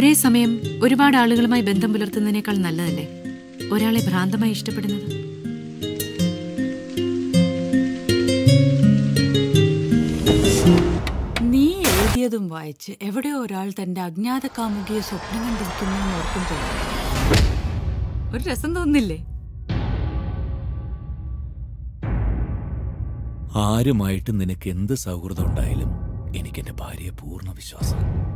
ഒരേ സമയം ഒരുപാട് ആളുകളുമായി ബന്ധം പുലർത്തുന്നതിനേക്കാൾ നല്ലതല്ലേ ഒരാളെ ഭ്രാന്തമായി ഇഷ്ടപ്പെടുന്നത്? നീ എഴുതിയതും വായിച്ച് എവിടെയോ ഒരാൾ തന്റെ അജ്ഞാത കാമുകിയെ സ്വപ്നം കണ്ടിരിക്കുന്നു ഓർക്കുമ്പോൾ ഒരു രസം തോന്നില്ലേ? ആരുമായിട്ട് നിനക്ക് എന്ത് സൗഹൃദം ഉണ്ടായാലും എനിക്ക് എന്റെ ഭാര്യയെ പൂർണ്ണ വിശ്വാസം.